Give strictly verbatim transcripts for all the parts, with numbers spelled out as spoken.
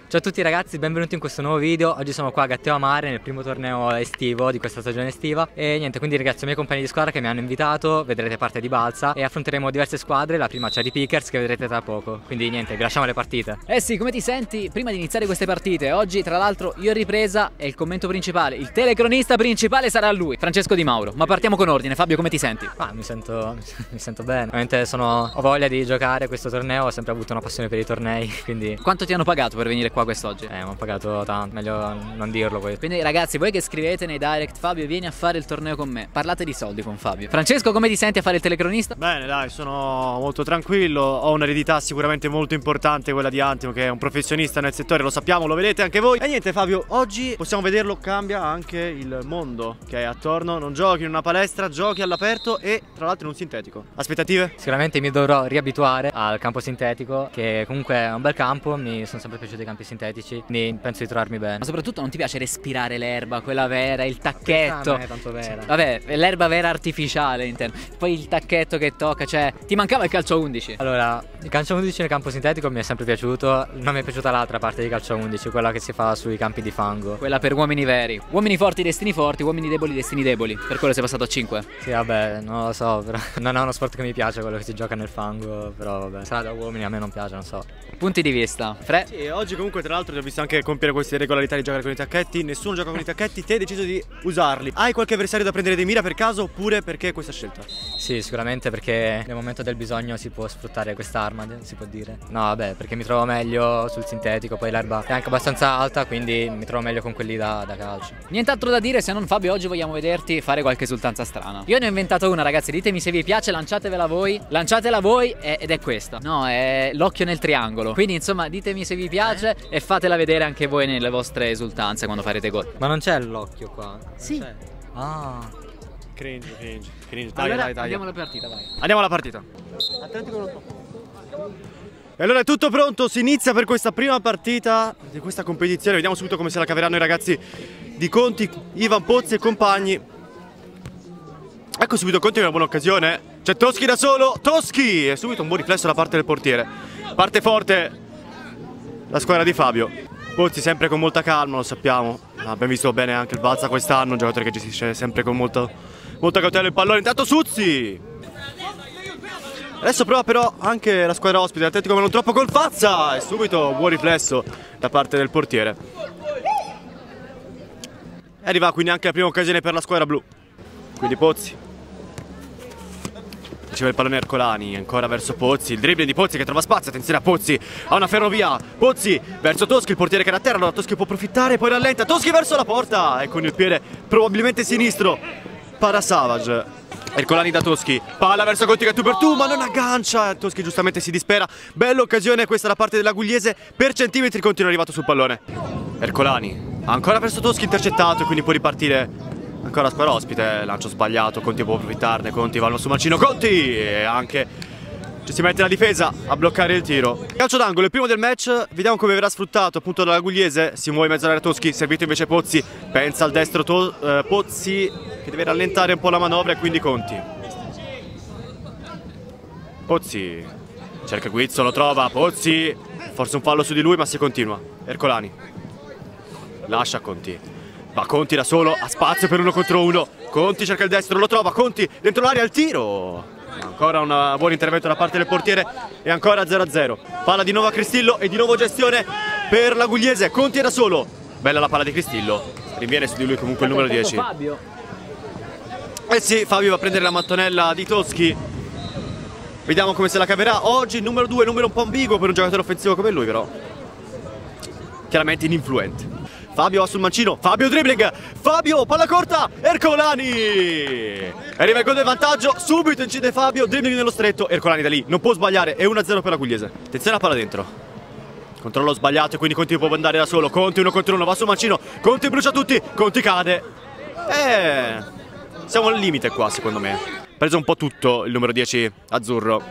Ciao a tutti ragazzi, benvenuti in questo nuovo video. Oggi sono qua a Gatteo Mare nel primo torneo estivo di questa stagione estiva. E niente, quindi ringrazio i miei compagni di squadra che mi hanno invitato. Vedrete parte di balza e affronteremo diverse squadre. La prima c'è di Pickers che vedrete tra poco. Quindi niente, vi lasciamo le partite. Eh sì, come ti senti prima di iniziare queste partite? Oggi tra l'altro io in ripresa e il commento principale, il telecronista principale sarà lui, Francesco Di Mauro. Ma partiamo con ordine. Fabio, come ti senti? Ah, mi sento, mi sento bene. Ovviamente sono, ho voglia di giocare questo torneo. Ho sempre avuto una passione per i tornei, quindi... Quanto ti hanno pagato per venire qua quest'oggi? Eh, mi hanno pagato tanto, meglio non dirlo poi. Quindi ragazzi, voi che scrivete nei direct Fabio vieni a fare il torneo con me, parlate di soldi con Fabio. Francesco, come ti senti a fare il telecronista? Bene dai, sono molto tranquillo, ho un'eredità sicuramente molto importante, quella di Antimo, che è un professionista nel settore, lo sappiamo, lo vedete anche voi. E niente Fabio, oggi possiamo vederlo, cambia anche il mondo che è attorno, non giochi in una palestra, giochi all'aperto e tra l'altro in un sintetico. Aspettative? Sicuramente mi dovrò riabituare al campo sintetico, che comunque è un bel campo, mi sono sempre piaciuti i campi sintetici, quindi penso di trovarmi bene. Ma soprattutto non ti piace respirare l'erba, quella vera, il tacchetto? Non è tanto vera. Vabbè, l'erba vera artificiale intendo. Poi il tacchetto che tocca, cioè ti mancava il calcio undici. Allora, il calcio undici nel campo sintetico mi è sempre piaciuto, non mi è piaciuta l'altra parte di calcio undici, quella che si fa sui campi di fango. Quella per uomini veri. Uomini forti, destini forti, uomini deboli, destini deboli. Per quello sei passato a cinque. Sì, vabbè, non lo so, però non è uno sport che mi piace, quello che si gioca nel fango, però vabbè, sarà da uomini, a me non piace, non so. Punti di vista. Fre? Sì, oggi comunque tra l'altro ti ho visto anche compiere queste regolarità di giocare con i tacchetti, nessuno gioca con i tacchetti, te hai deciso di usarli. Hai qualche avversario da prendere di mira per caso oppure perché questa scelta? Sì, sicuramente perché nel momento del bisogno si può sfruttare quest'arma, si può dire. No, vabbè, perché mi trovo meglio sul sintetico, poi l'erba è anche abbastanza alta, quindi mi trovo meglio con quelli da, da calcio. Nient'altro da dire se non Fabio, oggi vogliamo vederti fare qualche esultanza strana. Io ne ho inventato una ragazzi, ditemi se vi piace, lanciatevela voi, lanciatela voi ed è questa. No, è l'occhio nel triangolo, quindi insomma ditemi se vi piace eh? e fatela vedere anche voi nelle vostre esultanze quando farete gol. Ma non c'è l'occhio qua? Sì. Ah. Cringe, cringe, cringe. Dai, allora, dai, dai. andiamo alla partita, vai. Andiamo alla partita. E allora è tutto pronto, si inizia per questa prima partita di questa competizione. Vediamo subito come se la caveranno i ragazzi di Conti, Ivan Pozzi e compagni. Ecco subito Conti, è una buona occasione. C'è Toschi da solo, Toschi! E subito un buon riflesso da parte del portiere. Parte forte la squadra di Fabio. Pozzi sempre con molta calma, lo sappiamo. Abbiamo visto bene anche il Balza quest'anno, un giocatore che gestisce sempre con molto, molta cautela il pallone. Intanto Suzzi! Adesso prova però anche la squadra ospite, l'Atletico ma non troppo col Fazza. E subito buon riflesso da parte del portiere. E arriva quindi anche la prima occasione per la squadra blu. Quindi Pozzi. Riceve il pallone Ercolani, ancora verso Pozzi, il dribbling di Pozzi che trova spazio, attenzione a Pozzi, ha una ferrovia, Pozzi verso Toschi, il portiere che era a terra, allora Toschi può approfittare, poi rallenta, Toschi verso la porta e con il piede probabilmente sinistro para Savage. Ercolani da Toschi, palla verso Conti che tu per tu, ma non aggancia, Toschi giustamente si dispera, bella occasione questa da parte della Gugliese, per centimetri Conti non è arrivato sul pallone. Ercolani, ancora verso Toschi intercettato e quindi può ripartire. Ancora la squadra ospite, lancio sbagliato, Conti può approfittarne, Conti va su Mancino, Conti e anche ci si mette la difesa a bloccare il tiro. Calcio d'angolo, il primo del match, vediamo come verrà sfruttato appunto dalla Gugliese, si muove in mezzo all'area Toschi, servito invece Pozzi, pensa al destro to eh, Pozzi che deve rallentare un po' la manovra e quindi Conti. Pozzi, cerca Guizzo, lo trova, Pozzi, forse un fallo su di lui ma si continua, Ercolani, lascia Conti. Va Conti da solo, ha spazio per uno contro uno. Conti cerca il destro, lo trova, Conti dentro l'area al tiro. Ancora un buon intervento da parte del portiere e ancora zero a zero. Palla di nuovo a Cristillo e di nuovo gestione per la Gugliese. Conti è da solo. Bella la palla di Cristillo. Rinviene su di lui comunque il numero dieci. Eh sì, Fabio va a prendere la mattonella di Toschi. Vediamo come se la caverà. Oggi il numero due, numero un po' ambiguo per un giocatore offensivo come lui però. Chiaramente ininfluente. Fabio va sul mancino, Fabio dribbling, Fabio palla corta, Ercolani! Arriva il gol del vantaggio, subito incide Fabio, dribbling nello stretto, Ercolani da lì, non può sbagliare, è uno a zero per la Gugliese. Attenzione alla palla dentro. Controllo sbagliato e quindi Conti può andare da solo, Conti uno contro uno, va sul mancino, Conti brucia tutti, Conti cade. Eh, siamo al limite qua secondo me. Preso un po' tutto il numero dieci azzurro.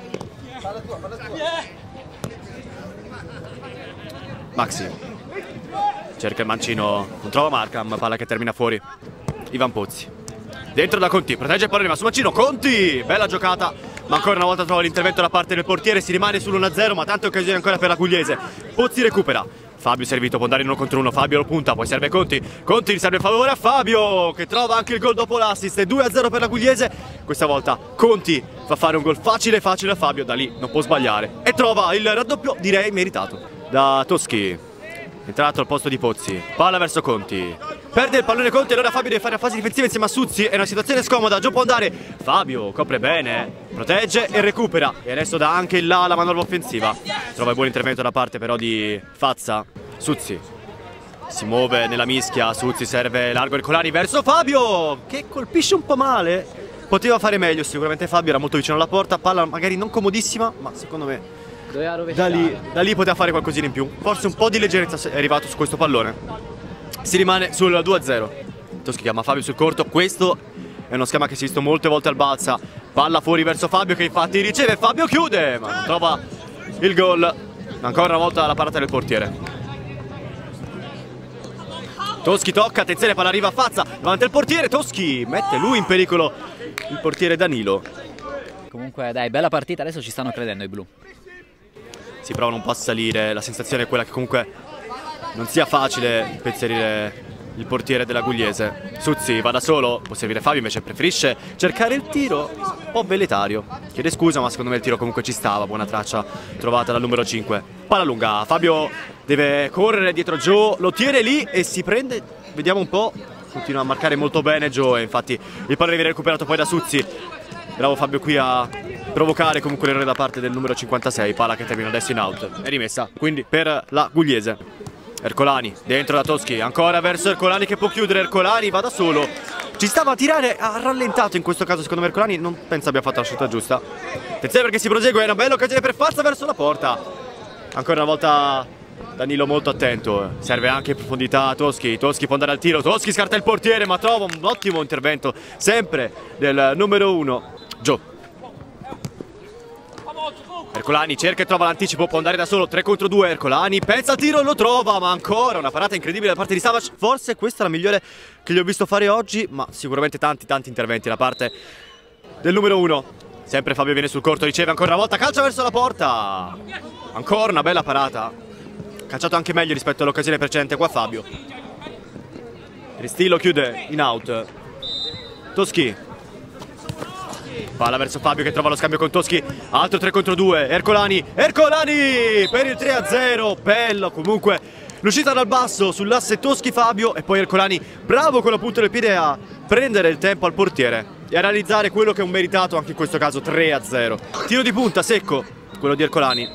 Maxi. Cerca il mancino, non trova Markham, palla che termina fuori. Ivan Pozzi. Dentro da Conti, protegge il pallone, ma su mancino, Conti! Bella giocata, ma ancora una volta trova l'intervento da parte del portiere, si rimane sull'uno a zero, ma tante occasioni ancora per la Gugliese. Pozzi recupera, Fabio servito, può andare in uno contro uno, Fabio lo punta, poi serve Conti, Conti riserva il favore a Fabio che trova anche il gol dopo l'assist, due a zero per la Gugliese. Questa volta Conti fa fare un gol facile facile a Fabio, da lì non può sbagliare e trova il raddoppio, direi meritato, da Toschi, entrato al posto di Pozzi, palla verso Conti, perde il pallone Conti, allora Fabio deve fare la fase difensiva insieme a Suzzi, è una situazione scomoda, giù può andare, Fabio copre bene, protegge e recupera e adesso dà anche là la manovra offensiva, trova il buon intervento da parte però di Fazza. Suzzi si muove nella mischia, Suzzi serve largo Ercolani verso Fabio che colpisce un po' male, poteva fare meglio sicuramente Fabio, era molto vicino alla porta, palla magari non comodissima ma secondo me da lì, da lì poteva fare qualcosina in più, forse un po' di leggerezza è arrivato su questo pallone. Si rimane sul due a zero. Toschi chiama Fabio sul corto, questo è uno schema che si è visto molte volte al Balsa, palla fuori verso Fabio che infatti riceve, Fabio chiude ma non trova il gol, ancora una volta la parata del portiere. Toschi tocca, attenzione, palla arriva a Fazza davanti al portiere, Toschi mette lui in pericolo il portiere Danilo. Comunque dai, bella partita, adesso ci stanno credendo i blu. Si provano un po' a salire, la sensazione è quella che comunque non sia facile impensierire il portiere della Gugliese. Suzzi va da solo, può servire Fabio, invece preferisce cercare il tiro, un po' veletario. Chiede scusa ma secondo me il tiro comunque ci stava, buona traccia trovata dal numero cinque. Palla lunga, Fabio deve correre dietro Joe, lo tiene lì e si prende, vediamo un po', continua a marcare molto bene Joe, infatti il pallone viene recuperato poi da Suzzi. Bravo Fabio qui a provocare comunque l'errore da parte del numero cinquantasei, palla che termina adesso in out, è rimessa quindi per la Gugliese. Ercolani dentro da Toschi, ancora verso Ercolani che può chiudere, Ercolani va da solo, ci stava a tirare, ha rallentato in questo caso secondo me Ercolani, non penso abbia fatto la scelta giusta. Attenzione perché si prosegue, è una bella occasione per Fazza verso la porta, ancora una volta Danilo molto attento, serve anche in profondità a Toschi, Toschi può andare al tiro, Toschi scarta il portiere ma trova un ottimo intervento sempre del numero uno, Joe. Ercolani cerca e trova l'anticipo, può andare da solo, tre contro due, Ercolani pensa al tiro, lo trova, ma ancora una parata incredibile da parte di Savac. Forse questa è la migliore che gli ho visto fare oggi, ma sicuramente tanti tanti interventi da parte del numero uno. Sempre Fabio viene sul corto, riceve ancora una volta, calcia verso la porta, ancora una bella parata, calciato anche meglio rispetto all'occasione precedente qua Fabio. Ristillo chiude in out, Toschi palla verso Fabio che trova lo scambio con Toschi, altro tre contro due, Ercolani, Ercolani per il tre a zero, bello comunque l'uscita dal basso sull'asse Toschi-Fabio e poi Ercolani bravo con la punta del piede a prendere il tempo al portiere e a realizzare quello che è un meritato anche in questo caso tre a zero. Tiro di punta secco, quello di Ercolani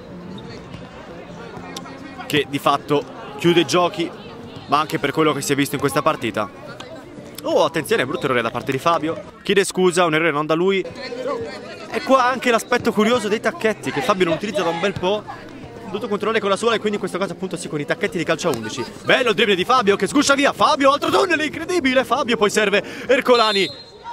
che di fatto chiude i giochi ma anche per quello che si è visto in questa partita. Oh, attenzione, brutto errore da parte di Fabio. Chiede scusa, un errore non da lui. E qua anche l'aspetto curioso dei tacchetti che Fabio non utilizza da un bel po'. Ha dovuto controllare con la sola e quindi in questo caso appunto sì con i tacchetti di calcio a undici. Bello il dribbling di Fabio che sguscia via. Fabio, altro tunnel incredibile. Fabio poi serve Ercolani.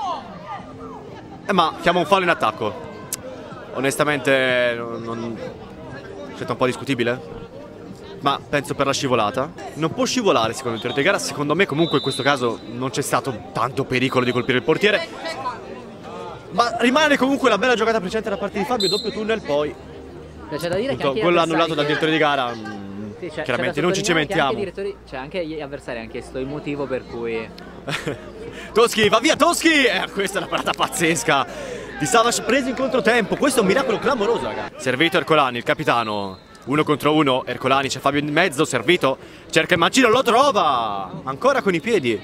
Eh ma chiama un fallo in attacco. Onestamente non... non... scelta un po' discutibile. Ma penso per la scivolata. Non può scivolare secondo il tiro di gara. Secondo me comunque in questo caso non c'è stato tanto pericolo di colpire il portiere. Ma rimane comunque la bella giocata precedente da parte di Fabio. Doppio tunnel poi c'è da dire appunto, che quello annullato dal direttore di gara. Sì, chiaramente non ci cementiamo. C'è cioè, anche gli avversari hanno chiesto il motivo per cui Toschi va via Toschi. eh, Questa è una parata pazzesca di Savac preso in controtempo. Questo è un miracolo clamoroso raga. Servito Ercolani, il capitano. Uno contro uno, Ercolani, c'è Fabio in mezzo, servito, cerca il mancino, lo trova, ancora con i piedi.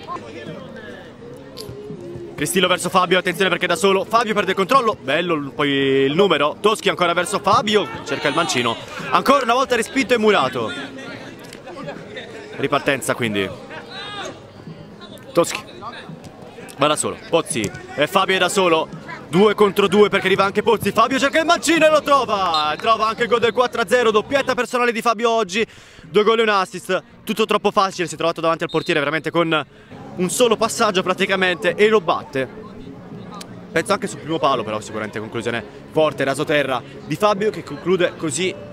Cristillo verso Fabio, attenzione perché da solo, Fabio perde il controllo, bello poi il numero, Toschi ancora verso Fabio, cerca il mancino, ancora una volta respinto e murato. Ripartenza quindi. Toschi va da solo, Pozzi e Fabio è da solo. Due contro due perché arriva anche Pozzi, Fabio cerca il mancino e lo trova, trova anche il gol del quattro a zero, doppietta personale di Fabio oggi, due gol e un assist, tutto troppo facile, si è trovato davanti al portiere veramente con un solo passaggio praticamente e lo batte. Penso anche sul primo palo però sicuramente conclusione forte, rasoterra di Fabio che conclude così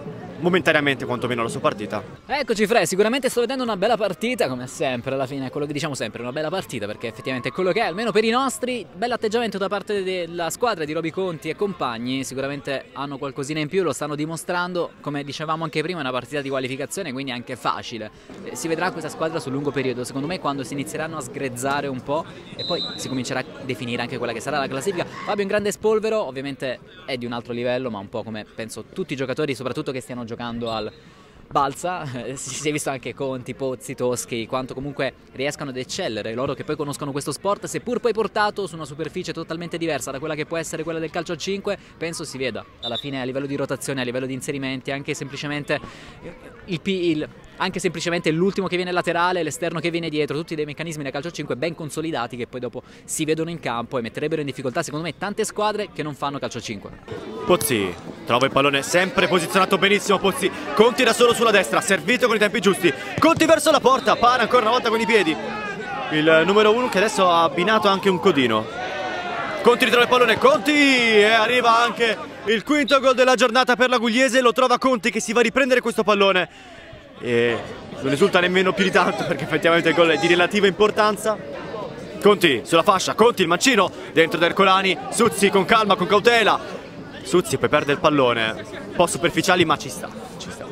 momentaneamente quantomeno la sua partita. Eccoci Fre, sicuramente sto vedendo una bella partita, come sempre alla fine è quello che diciamo sempre, una bella partita, perché effettivamente è quello che è, almeno per i nostri. Bell'atteggiamento da parte della squadra di Roby Conti e compagni, sicuramente hanno qualcosina in più, lo stanno dimostrando, come dicevamo anche prima è una partita di qualificazione, quindi anche facile. Eh, si vedrà questa squadra sul lungo periodo, secondo me quando si inizieranno a sgrezzare un po' e poi si comincerà a definire anche quella che sarà la classifica. Fabio è un grande spolvero, ovviamente è di un altro livello, ma un po' come penso tutti i giocatori, soprattutto che stiano giocando al balsa, si è visto anche Conti, Pozzi, Toschi, quanto comunque riescano ad eccellere, loro che poi conoscono questo sport, seppur poi portato su una superficie totalmente diversa da quella che può essere quella del calcio a cinque, penso si veda alla fine a livello di rotazione, a livello di inserimenti, anche semplicemente il, il anche semplicemente l'ultimo che viene laterale, l'esterno che viene dietro, tutti dei meccanismi nel calcio a cinque ben consolidati che poi dopo si vedono in campo e metterebbero in difficoltà secondo me tante squadre che non fanno calcio a cinque. Pozzi trova il pallone sempre posizionato benissimo, Pozzi Conti da solo sulla destra, servito con i tempi giusti, Conti verso la porta, para ancora una volta con i piedi il numero uno che adesso ha abbinato anche un codino. Conti ritrova il pallone, Conti, e arriva anche il quinto gol della giornata per la Gugliese, lo trova Conti che si va a riprendere questo pallone e non risulta nemmeno più di tanto perché effettivamente il gol è di relativa importanza. Conti sulla fascia, Conti il mancino dentro da Ercolani, Suzzi con calma, con cautela, Suzzi poi perde il pallone, un po' superficiali ma ci sta, ci sta.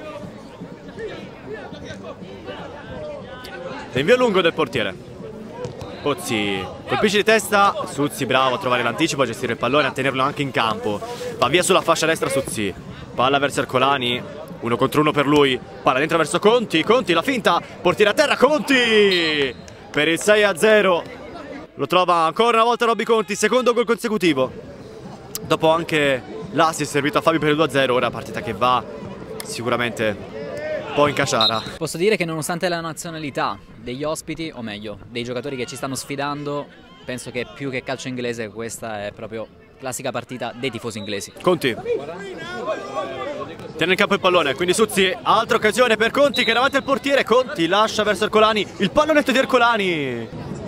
L'invio lungo del portiere, Pozzi colpisce di testa, Suzzi bravo a trovare l'anticipo, a gestire il pallone, a tenerlo anche in campo, va via sulla fascia destra Suzzi, palla verso Ercolani, uno contro uno per lui, palla dentro verso Conti, Conti la finta, portiere a terra, Conti per il sei a zero, lo trova ancora una volta Roby Conti, secondo gol consecutivo, dopo anche l'assist servito a Fabio per il due a zero, ora partita che va sicuramente un po' in caciara. Posso dire che nonostante la nazionalità degli ospiti, o meglio, dei giocatori che ci stanno sfidando, penso che più che calcio inglese questa è proprio classica partita dei tifosi inglesi. Conti tiene in campo il pallone, quindi Suzzi, altra occasione per Conti che è davanti al portiere, Conti lascia verso Ercolani, il pallonetto di Ercolani,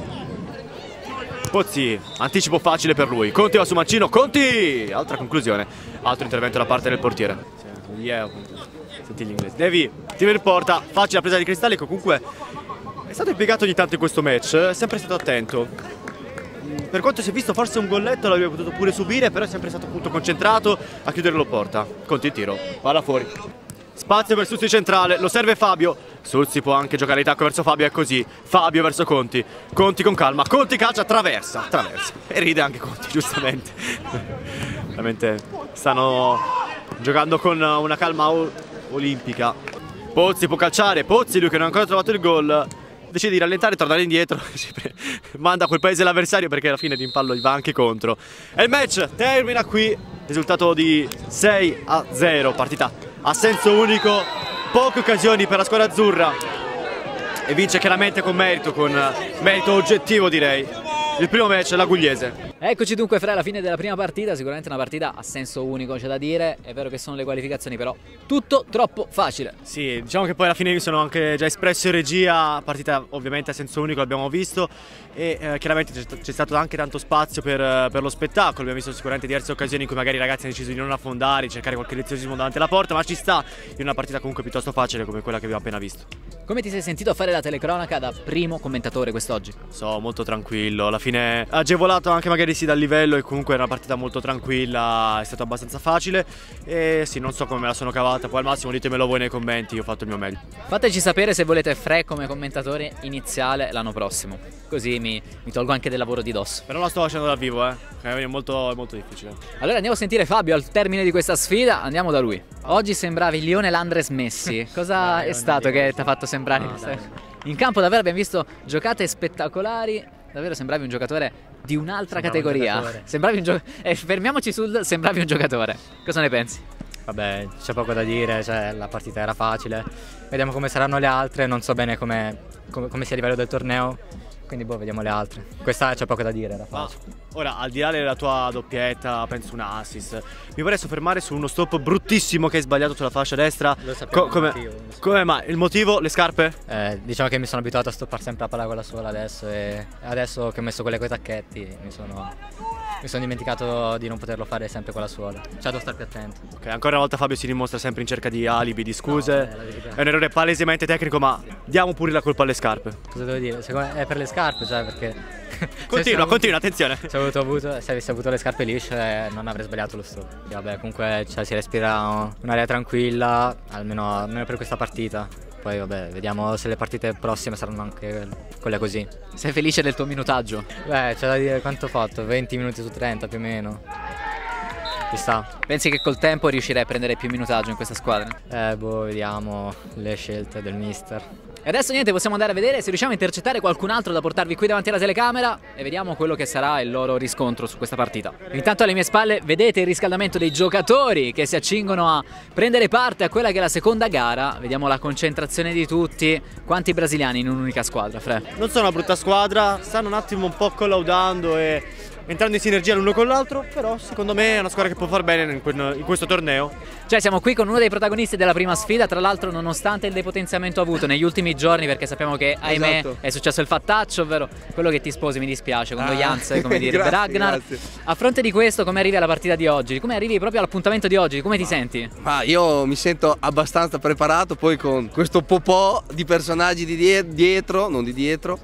Pozzi, anticipo facile per lui, Conti va su mancino, Conti, altra conclusione, altro intervento da parte del portiere. Yeah. Senti l'inglese, Devi, tiro in porta, facile la presa di Cristalli, comunque è stato impiegato ogni tanto in questo match, è sempre stato attento. Per quanto si è visto forse un golletto l'avrebbe potuto pure subire, però è sempre stato appunto concentrato a chiudere la porta. Conti il tiro, palla fuori. Spazio per Suzzi centrale, lo serve Fabio. Suzzi può anche giocare in tacco verso Fabio, è così. Fabio verso Conti, Conti con calma, Conti calcia, attraversa, attraversa. E ride anche Conti, giustamente. Veramente stanno giocando con una calma olimpica. Pozzi può calciare, Pozzi lui che non ha ancora trovato il gol decide di rallentare, tornare indietro, manda a quel paese l'avversario perché alla fine l'impallo gli va anche contro. E il match termina qui, risultato di sei a zero, partita a senso unico, poche occasioni per la squadra azzurra e vince chiaramente con merito, con merito oggettivo direi, il primo match la Gugliese. Eccoci dunque Fra alla fine della prima partita, sicuramente una partita a senso unico c'è da dire, è vero che sono le qualificazioni però tutto troppo facile. Sì, diciamo che poi alla fine mi sono anche già espresso in regia, partita ovviamente a senso unico l'abbiamo visto e eh, chiaramente c'è stato anche tanto spazio per, per lo spettacolo, abbiamo visto sicuramente diverse occasioni in cui magari i ragazzi hanno deciso di non affondare, di cercare qualche leziosismo davanti alla porta, ma ci sta in una partita comunque piuttosto facile come quella che abbiamo appena visto. Come ti sei sentito a fare la telecronaca da primo commentatore quest'oggi? So, molto tranquillo, alla fine agevolato anche magari sì dal livello e comunque era una partita molto tranquilla, è stato abbastanza facile e sì, non so come me la sono cavata, poi al massimo ditemelo voi nei commenti, io ho fatto il mio meglio. Fateci sapere se volete Fre come commentatore iniziale l'anno prossimo, così mi, mi tolgo anche del lavoro di dosso. Però la sto facendo dal vivo, eh, è molto, molto difficile. Allora andiamo a sentire Fabio al termine di questa sfida, andiamo da lui. Oggi sembravi Lione Landres Messi, cosa dai, è stato che ti ha fatto sembrare? No, in campo davvero abbiamo visto giocate spettacolari, davvero sembravi un giocatore di un'altra categoria. Un sembravi un giocatore. Eh, fermiamoci sul sembravi un giocatore. Cosa ne pensi? Vabbè, c'è poco da dire, cioè, la partita era facile. Vediamo come saranno le altre, non so bene come, come, come sia a livello del torneo. Quindi boh, vediamo le altre. Questa c'è poco da dire, era facile. Ma ora, al di là della tua doppietta, penso un assist, mi vorrei soffermare su uno stop bruttissimo che hai sbagliato sulla fascia destra. Lo sappiamo. Co come, il motivo, come mai? Il motivo? Le scarpe? Eh, diciamo che mi sono abituato a stoppare sempre la palla con la sola adesso e adesso che ho messo quelle coi tacchetti mi sono Mi sono dimenticato di non poterlo fare sempre con la suola. Cioè devo stare più attento. Ok, ancora una volta Fabio si dimostra sempre in cerca di alibi, di scuse. No, vabbè, è un errore palesemente tecnico, ma diamo pure la colpa alle scarpe. Cosa devo dire? Secondo me è per le scarpe, cioè perché... Continua, continua, attenzione. Se, avuto avuto, se avessi avuto le scarpe lisce non avrei sbagliato lo stop. Vabbè, comunque cioè, si respira un'aria tranquilla, almeno, almeno per questa partita. Poi vabbè, vediamo se le partite prossime saranno anche quelle così. Sei felice del tuo minutaggio? Beh, c'è da dire quanto ho fatto, venti minuti su trenta più o meno. Ci sta. Pensi che col tempo riuscirai a prendere più minutaggio in questa squadra? Eh, boh, vediamo le scelte del mister. E adesso niente, possiamo andare a vedere se riusciamo a intercettare qualcun altro da portarvi qui davanti alla telecamera e vediamo quello che sarà il loro riscontro su questa partita. Intanto alle mie spalle vedete il riscaldamento dei giocatori che si accingono a prendere parte a quella che è la seconda gara. Vediamo la concentrazione di tutti. Quanti brasiliani in un'unica squadra, Fre? Non sono una brutta squadra, stanno un attimo un po' collaudando e entrando in sinergia l'uno con l'altro, però secondo me è una squadra che può far bene in questo torneo. Cioè siamo qui con uno dei protagonisti della prima sfida, tra l'altro nonostante il depotenziamento avuto negli ultimi giorni, perché sappiamo che ahimè esatto. è successo il fattaccio, ovvero quello che ti sposi, mi dispiace, condoglianze, ah, come dire, grazie, Ragnar. Grazie. A fronte di questo, come arrivi alla partita di oggi? Come arrivi proprio all'appuntamento di oggi? Come ti senti? Ma io mi sento abbastanza preparato, poi con questo popò di personaggi di dietro, non di dietro.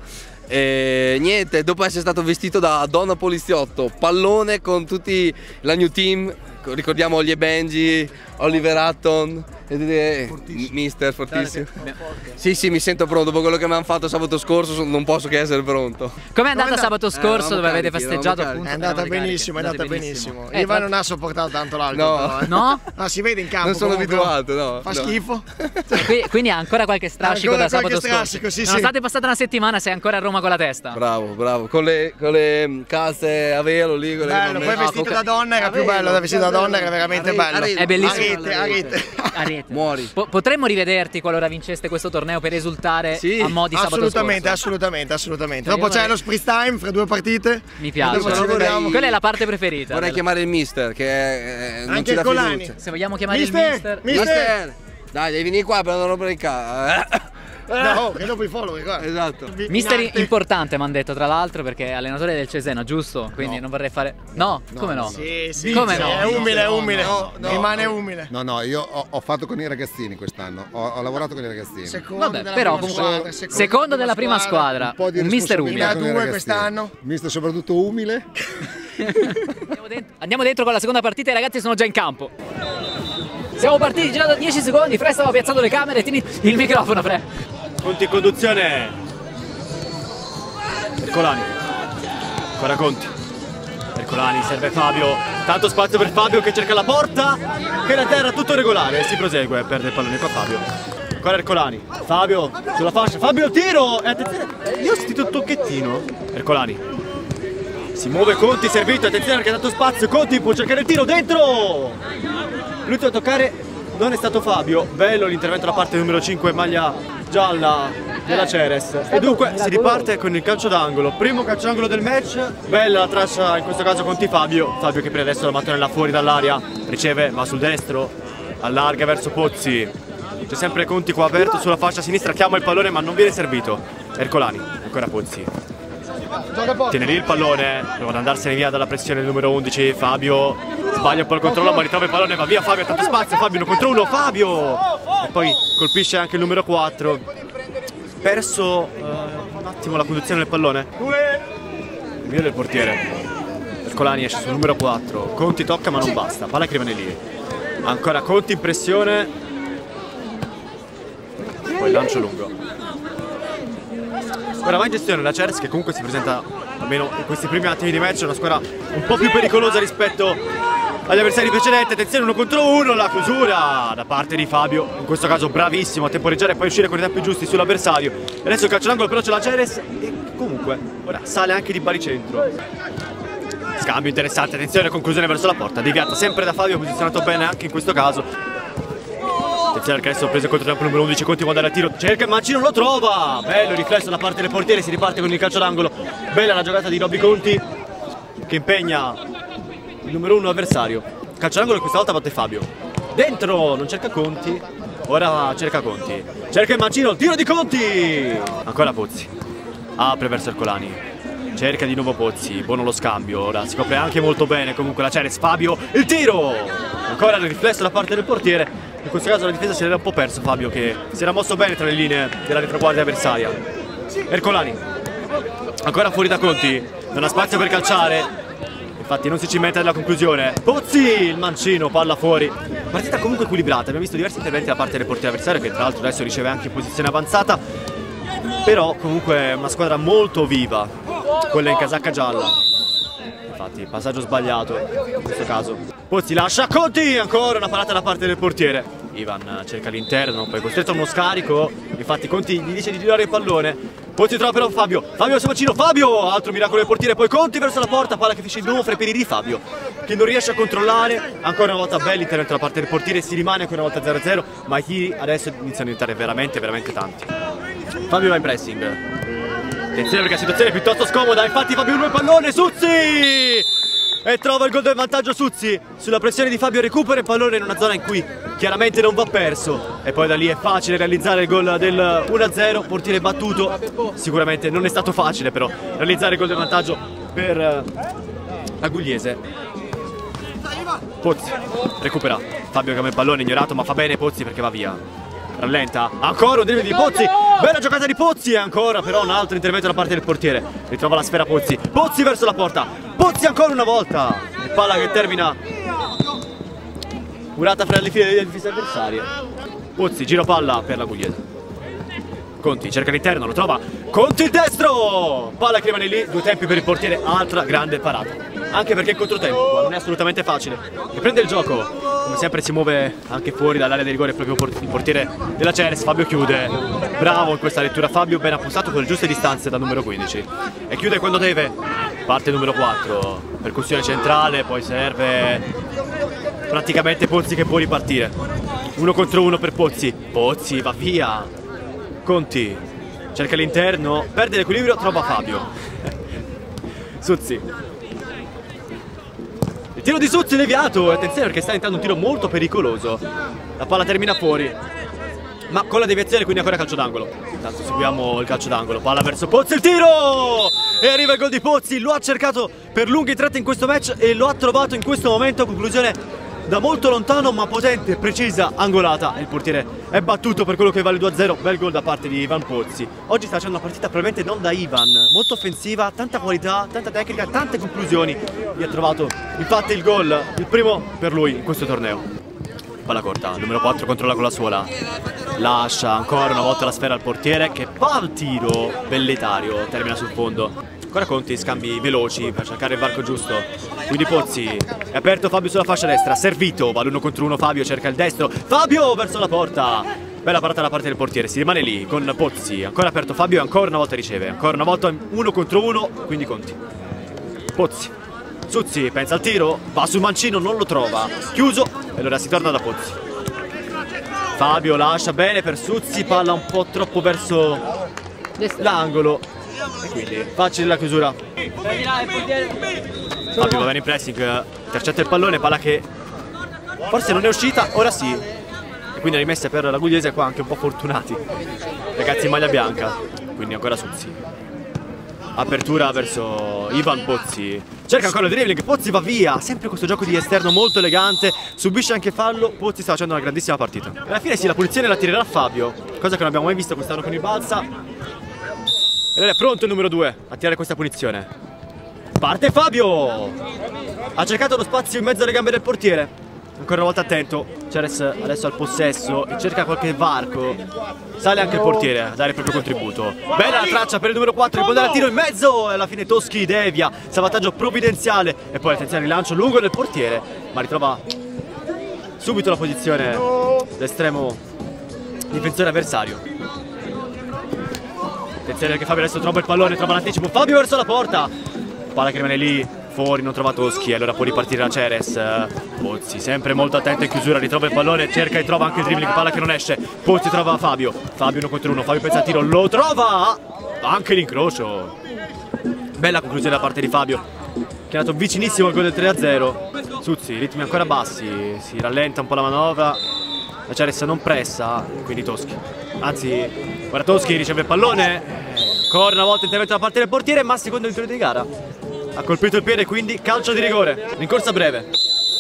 E niente, dopo essere stato vestito da donna poliziotto, pallone con tutti la new team, ricordiamo Ollie e Benji, Oliver Hutton, e mister fortissimo. Sì, sì, mi sento pronto. Dopo quello che mi hanno fatto sabato scorso non posso che essere pronto. Com'è andata sabato scorso, eh, dove avete festeggiato appunto? È andata benissimo, è andata benissimo. benissimo. Eh, Ivan non ha sopportato tanto l'alcol. No. Eh. No? No, si vede in campo. Non sono comunque. abituato, no. Fa no. schifo. Quindi ha ancora qualche strascico ancora da sabato qualche strascico, scorso. Sì, Nonostante sì. è passata una settimana, sei ancora a Roma con la testa. Bravo, bravo. Con le, con le calze a velo lì. Con bello, le poi vestito da donna era più bello, da vestito da donna era veramente bello. È bellissimo. Arete, arete. Arete. Muori. Po potremmo rivederti qualora vinceste questo torneo per esultare sì, a mo' di sabato assolutamente, scorso? Assolutamente, assolutamente. Dopo c'è lo spritz time fra due partite. Mi piace. Dopo ci vediamo. Quella è la parte preferita. Vorrei della... chiamare il mister che eh, non anche ci dà Colani. fiducia. Se vogliamo chiamare mister, il mister. mister. Mister! Dai, devi venire qua per non rompere il cazzo. No, che dopo i follower, guarda. Esatto. Mister importante mi hanno detto tra l'altro, perché è allenatore del Cesena, giusto? Quindi no. non vorrei fare... No? no come no? no? Sì, sì, come sì, no? È umile, è umile. No, no, Rimane no. umile. No, no, io ho, ho fatto con i ragazzini quest'anno. Ho, ho lavorato con i ragazzini. Secondo Vabbè, della però prima comunque squadra, secondo, secondo della prima squadra, Un po' di un mister responsabilità umile. Ne ha con i due ragazzini. quest'anno. Mister soprattutto umile. Andiamo dentro, andiamo dentro con la seconda partita, i ragazzi sono già in campo. Siamo partiti già da dieci secondi, Fre stava piazzando le camere, tieni il microfono, Fre. Conti in conduzione. Ercolani. Ancora Conti. Ercolani, serve Fabio. Tanto spazio per Fabio che cerca la porta. Che la terra tutto regolare. Si prosegue, perde il pallone qua Fabio. Ancora Ercolani. Fabio sulla fascia. Fabio tiro. E attenzione. Io ho sentito un tocchettino. Ercolani. Si muove Conti, servito. Attenzione che ha dato spazio. Conti può cercare il tiro dentro. L'ultimo a toccare non è stato Fabio. Bello l'intervento da parte numero cinque, maglia gialla della Ceres. E dunque si riparte con il calcio d'angolo. Primo calcio d'angolo del match. Bella la traccia in questo caso Conti Fabio. Fabio che per adesso la mattonella fuori dall'area. Riceve, va sul destro. Allarga verso Pozzi. C'è sempre Conti qua aperto sulla fascia sinistra. Chiama il pallone ma non viene servito. Ercolani, ancora Pozzi. Tiene lì il pallone. Prova ad andarsene via dalla pressione del numero undici. Fabio sbaglia un po' il controllo ma ritrova il pallone. Va via Fabio, ha tanto spazio. Fabio uno contro uno. Fabio! E poi colpisce anche il numero quattro. Perso uh, un attimo la conduzione del pallone. Via del portiere. Ercolani esce sul numero quattro. Conti tocca ma non basta. Palla che rimane lì. Ancora Conti in pressione. Poi lancio lungo. Ora va in gestione la Ceres che comunque si presenta, almeno in questi primi attimi di match, una squadra un po' più pericolosa rispetto agli avversari precedenti. Attenzione, uno contro uno, la chiusura da parte di Fabio, in questo caso bravissimo a temporeggiare e poi uscire con i tempi giusti sull'avversario. Adesso il calcio d'angolo però c'è la Ceres e comunque ora sale anche di baricentro. Scambio interessante, attenzione, conclusione verso la porta, deviata sempre da Fabio, posizionato bene anche in questo caso. Attenzione che adesso preso il controtempo numero undici, continua ad andare a tiro, cerca il Mancino, lo trova! Bello riflesso da parte del portiere, si riparte con il calcio d'angolo. Bella la giocata di Robby Conti che impegna il numero uno avversario. Calcio d'angolo questa volta batte Fabio. Dentro, non cerca Conti, ora cerca Conti. Cerca il Mancino, tiro di Conti! Ancora Pozzi. Apre verso Ercolani. cerca di nuovo Pozzi, buono lo scambio, ora si copre anche molto bene comunque la Ceres. Fabio, il tiro! Ancora il riflesso da parte del portiere, in questo caso la difesa si era un po' perso Fabio, che si era mosso bene tra le linee della retroguardia avversaria. Ercolani, ancora fuori da Conti, non ha spazio per calciare, infatti non si cimenta nella conclusione. Pozzi, il mancino, palla fuori. Partita comunque equilibrata, abbiamo visto diversi interventi da parte del portiere avversario, che tra l'altro adesso riceve anche in posizione avanzata, però comunque è una squadra molto viva, quella in casacca gialla. Infatti passaggio sbagliato in questo caso. Pozzi lascia Conti, ancora una parata da parte del portiere. Ivan cerca l'interno, poi costretto a uno scarico, infatti Conti gli dice di girare il pallone. Pozzi trova però Fabio, Fabio al suo bacino, Fabio, altro miracolo del portiere, poi Conti verso la porta, palla che finisce in nuovo fra i piedi di Fabio, che non riesce a controllare. Ancora una volta bello intervento da parte del portiere, si rimane ancora una volta zero a zero, ma i tiri adesso iniziano a diventare veramente veramente tanti. Fabio va in pressing, attenzione perché la situazione è piuttosto scomoda, infatti Fabio ruba il pallone, Suzzi! E trova il gol del vantaggio Suzzi, sulla pressione di Fabio recupera il pallone in una zona in cui chiaramente non va perso, e poi da lì è facile realizzare il gol del uno a zero, portiere battuto. Sicuramente non è stato facile però realizzare il gol del vantaggio per la Gugliese. Pozzi recupera, Fabio che ha il pallone ignorato, ma fa bene Pozzi perché va via. Rallenta, ancora un dribbling di Pozzi, bella giocata di Pozzi, ancora però un altro intervento da parte del portiere, ritrova la sfera Pozzi, Pozzi verso la porta, Pozzi ancora una volta, e palla che termina curata fra le file delle difese avversarie. Pozzi, giro palla per la Gugliese, Conti cerca l'interno, lo trova, Conti il destro, palla che rimane lì, due tempi per il portiere, altra grande parata, anche perché il controtempo qua non è assolutamente facile, e prende il gioco. Come sempre si muove anche fuori dall'area di rigore proprio il portiere della Ceres. Fabio chiude, bravo in questa lettura Fabio, ben appostato con le giuste distanze dal numero quindici, e chiude quando deve. Parte il numero quattro, percussione centrale, poi serve praticamente Pozzi che può ripartire. Uno contro uno per Pozzi, Pozzi va via, Conti cerca l'interno, perde l'equilibrio, trova Fabio. Suzzi, il tiro di Suzzi deviato, attenzione perché sta entrando un tiro molto pericoloso, la palla termina fuori, ma con la deviazione, quindi ancora calcio d'angolo. Intanto seguiamo il calcio d'angolo, palla verso Pozzi, il tiro! E arriva il gol di Pozzi, lo ha cercato per lunghi tratti in questo match e lo ha trovato in questo momento, conclusione da molto lontano ma potente, precisa, angolata, e il portiere è battuto per quello che vale due a zero, bel gol da parte di Ivan Pozzi. Oggi sta facendo una partita probabilmente non da Ivan, molto offensiva, tanta qualità, tanta tecnica, tante conclusioni, gli ha trovato infatti il gol, il primo per lui in questo torneo. Palla corta, numero quattro controlla con la suola, lascia ancora una volta la sfera al portiere che fa il tiro belletario, termina sul fondo. Ancora Conti, scambi veloci per cercare il varco giusto, quindi Pozzi, è aperto Fabio sulla fascia destra, servito, va l'uno contro uno Fabio, cerca il destro, Fabio verso la porta, bella parata da parte del portiere, si rimane lì con Pozzi, ancora aperto Fabio e ancora una volta riceve, ancora una volta uno contro uno, quindi Conti. Pozzi, Suzzi pensa al tiro, va sul mancino, non lo trova, chiuso, e allora si torna da Pozzi. Fabio lascia bene per Suzzi, palla un po' troppo verso l'angolo, e quindi facile la chiusura. Fabio va bene in pressing, intercetta il pallone, palla che forse non è uscita, ora sì, e quindi rimessa per la Gugliese, qua anche un po' fortunati ragazzi in maglia bianca. Quindi ancora Suzzi, apertura verso Ivan Pozzi, cerca ancora il dribbling, Pozzi va via, sempre questo gioco di esterno molto elegante, subisce anche fallo, Pozzi sta facendo una grandissima partita. E alla fine sì, la punizione la tirerà Fabio, cosa che non abbiamo mai visto quest'anno con il Balsa. Ed è pronto il numero due a tirare questa punizione. Parte Fabio! Ha cercato lo spazio in mezzo alle gambe del portiere. Ancora una volta attento. Ceres adesso al possesso e cerca qualche varco. Sale anche il portiere a dare il proprio contributo. Bella la traccia per il numero quattro che può andare a tiro in mezzo. E alla fine Toschi devia. Salvataggio provvidenziale. E poi attenzione al rilancio lungo del portiere. Ma ritrova subito la posizione l'estremo difensore avversario. Attenzione perché Fabio adesso trova il pallone, trova l'anticipo, Fabio verso la porta, palla che rimane lì, fuori, non trova Toschi, allora può ripartire la Ceres. Pozzi sempre molto attento in chiusura, ritrova il pallone, cerca e trova anche il dribbling, palla che non esce, Pozzi trova Fabio, Fabio uno contro uno, Fabio pensa al tiro, lo trova, anche l'incrocio. Bella conclusione da parte di Fabio, che è andato vicinissimo al gol del tre a zero. Suzzi, ritmi ancora bassi, si rallenta un po' la manovra, la Ceres non pressa, quindi Toschi, anzi guarda Toschi riceve il pallone, Ancora una volta intervento da parte del portiere, ma secondo il tiro di gara ha colpito il piede, quindi calcio di rigore. Rincorsa breve.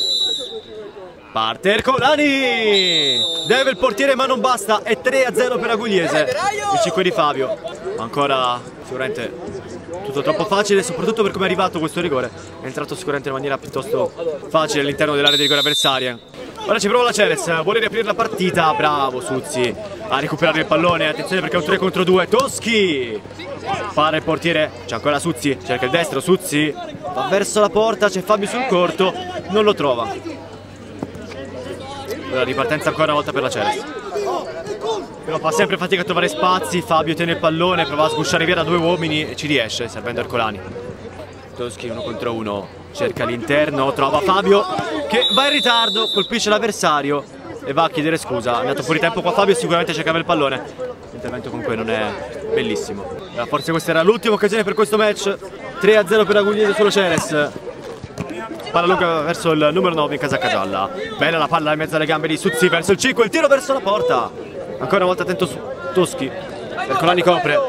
Parte Ercolani, deve il portiere ma non basta, è tre a zero per Agugliese. Il cinque di Fabio, ancora sicuramente tutto troppo facile, soprattutto per come è arrivato questo rigore. È entrato sicuramente in maniera piuttosto facile all'interno dell'area di rigore avversaria. Ora ci prova la Ceres, vuole riaprire la partita, bravo Suzzi a recuperare il pallone, attenzione perché è un tre contro due, Toschi! Para il portiere, c'è ancora Suzzi, cerca il destro, Suzzi va verso la porta, c'è Fabio sul corto, non lo trova. La ripartenza ancora una volta per la Ceres, però fa sempre fatica a trovare spazi. Fabio tiene il pallone, prova a sgusciare via da due uomini e ci riesce, servendo Ercolani. Toschi uno contro uno, cerca l'interno, trova Fabio che va in ritardo, colpisce l'avversario e va a chiedere scusa. È andato fuori tempo qua Fabio, sicuramente cercava il pallone. L'intervento comunque non è bellissimo. Forse questa era l'ultima occasione per questo match. tre a zero per Agugliese sulla Ceres. Palla lunga verso il numero nove in casacca gialla. Bella la palla in mezzo alle gambe di Suzzi verso il cinque, il tiro verso la porta. Ancora una volta attento su Toschi. Ercolani copre.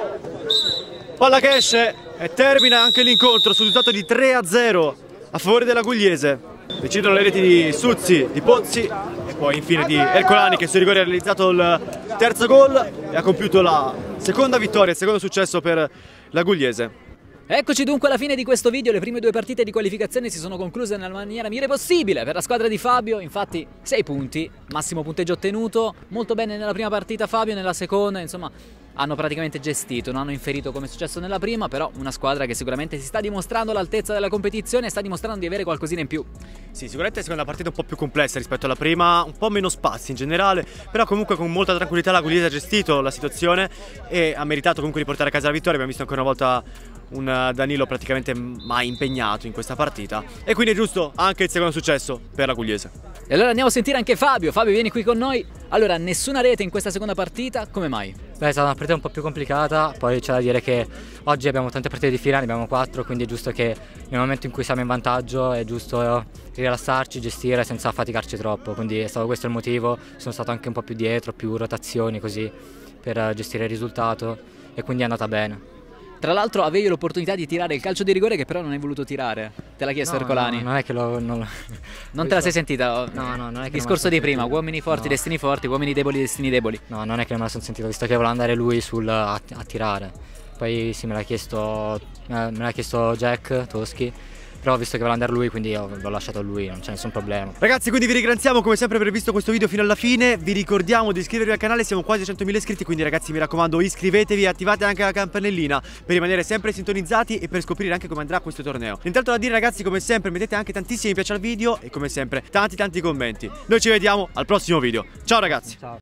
Palla che esce e termina anche l'incontro sul risultato di tre a zero a favore dell'Agugliese. Decidono le reti di Suzzi, di Pozzi e poi infine di Ercolani, che sul rigore ha realizzato il terzo gol e ha compiuto la seconda vittoria, il secondo successo per l'Agugliese. Eccoci dunque alla fine di questo video, le prime due partite di qualificazione si sono concluse nella maniera migliore possibile per la squadra di Fabio, infatti sei punti, massimo punteggio ottenuto, molto bene nella prima partita Fabio, nella seconda insomma hanno praticamente gestito, non hanno inferito come è successo nella prima, però una squadra che sicuramente si sta dimostrando all'altezza della competizione e sta dimostrando di avere qualcosina in più. Sì, sicuramente è seconda partita un po' più complessa rispetto alla prima, un po' meno spazi in generale, però comunque con molta tranquillità l'Agugliese ha gestito la situazione e ha meritato comunque di portare a casa la vittoria. Abbiamo visto ancora una volta un Danilo praticamente mai impegnato in questa partita e quindi è giusto anche il secondo successo per l'Agugliese. E allora andiamo a sentire anche Fabio. Fabio, vieni qui con noi. Allora, nessuna rete in questa seconda partita, come mai? Beh, è stata una partita un po' più complicata, poi c'è da dire che oggi abbiamo tante partite di fila, ne abbiamo quattro, quindi è giusto che nel momento in cui siamo in vantaggio è giusto rilassarci, gestire senza faticarci troppo, quindi è stato questo il motivo. Sono stato anche un po' più dietro, più rotazioni così per gestire il risultato e quindi è andata bene. Tra l'altro avevi l'opportunità di tirare il calcio di rigore che però non hai voluto tirare. Te l'ha chiesto no, Ercolani? No, non è che lo... Non, non te la sei sentita? No, no, non è che... Il discorso di prima, uomini forti, no. Destini forti, uomini deboli, destini deboli. No, non è che non me la sono sentita, visto che voleva andare lui sul, a, a tirare. Poi sì, me l'ha chiesto, me l'ha chiesto Jack Toschi. Però visto che voleva andare lui, quindi l'ho lasciato a lui, non c'è nessun problema. Ragazzi, quindi vi ringraziamo come sempre per aver visto questo video fino alla fine. Vi ricordiamo di iscrivervi al canale, siamo quasi a centomila iscritti, quindi ragazzi mi raccomando iscrivetevi e attivate anche la campanellina per rimanere sempre sintonizzati e per scoprire anche come andrà questo torneo. Intanto da dire ragazzi, come sempre mettete anche tantissimi mi piace al video e come sempre tanti tanti commenti. Noi ci vediamo al prossimo video. Ciao ragazzi. Ciao.